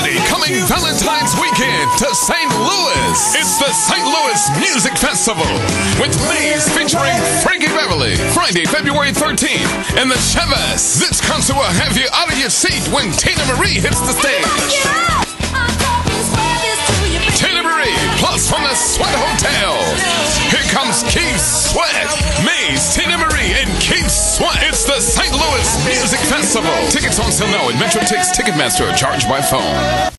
Friday, coming Valentine's weekend to St. Louis. It's the St. Louis Music Festival with Maze featuring Frankie Beverly. Friday, February 13th in the Chevis. This concert will have you out of your seat when Tina Marie hits the stage. Tina Marie, plus from the Sweat Hotel. Here comes Keith Sweat, Maze, Tina Marie, and Keith Sweat. It's the St. Louis Music Festival. Tickets on sale now at Metro Tix Ticketmaster, charged by phone.